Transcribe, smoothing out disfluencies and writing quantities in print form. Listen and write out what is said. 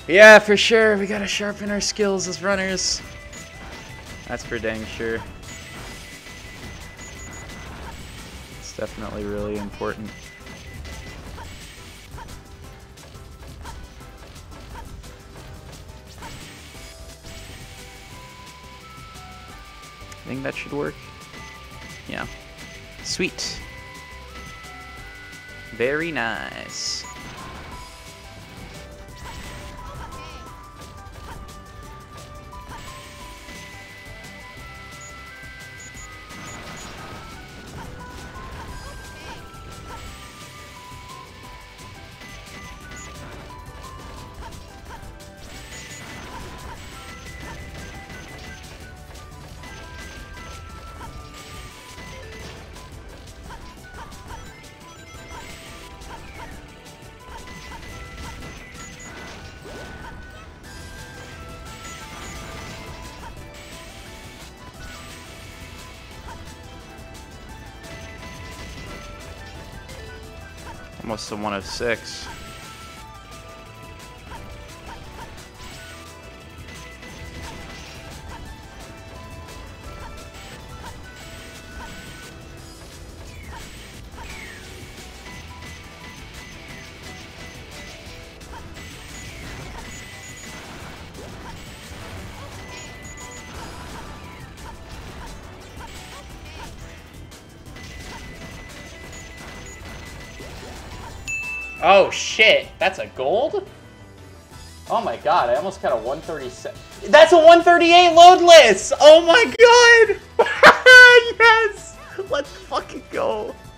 Yeah, for sure. We gotta sharpen our skills as runners. That's for dang sure. It's definitely really important. I think that should work. Yeah. Sweet. Very nice. Almost a 1 of 6. Oh shit, that's a gold? Oh my god, I almost got a 137. That's a 138 loadless! Oh my god! Yes! Let's fucking go.